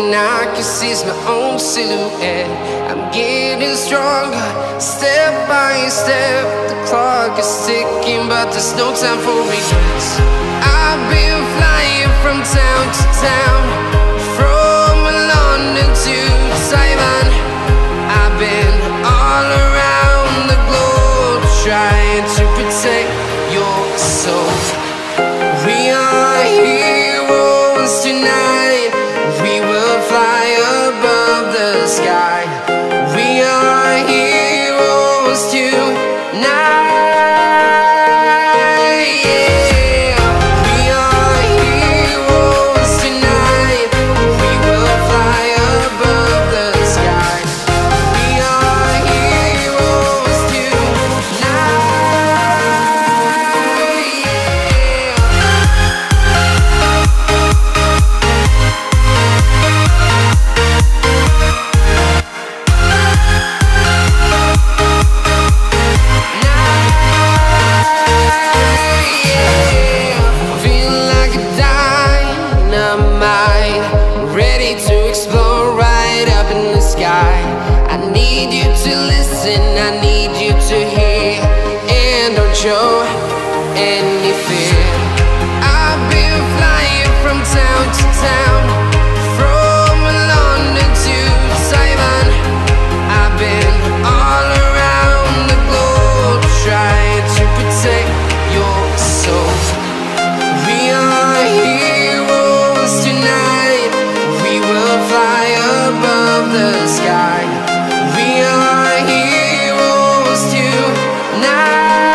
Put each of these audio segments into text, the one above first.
and I can see my own silhouette. I'm getting stronger, step by step. The clock is ticking, but there's no time for regrets. I've been flying from town to town, from London to Taiwan. I've been all around the globe, trying to protect your soul. We are heroes tonight. We will fly above the sky. We are heroes tonight. Show any fear. I've been flying from town to town, from London to Taiwan. I've been all around the globe, trying to protect your soul. We are heroes tonight. We will fly above the sky. We are heroes tonight.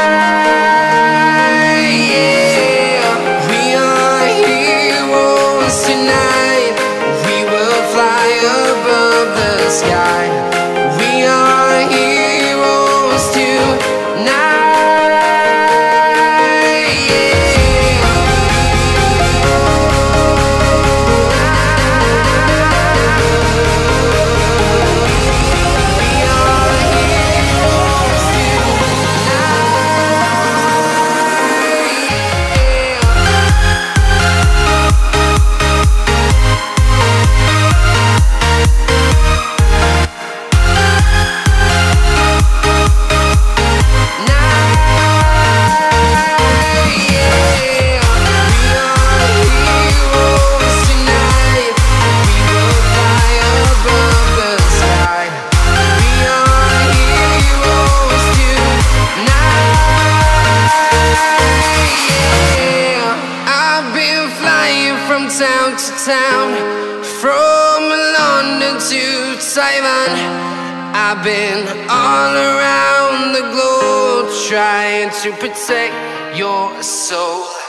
Town to town, from London to Taiwan. I've been all around the globe, trying to protect your soul.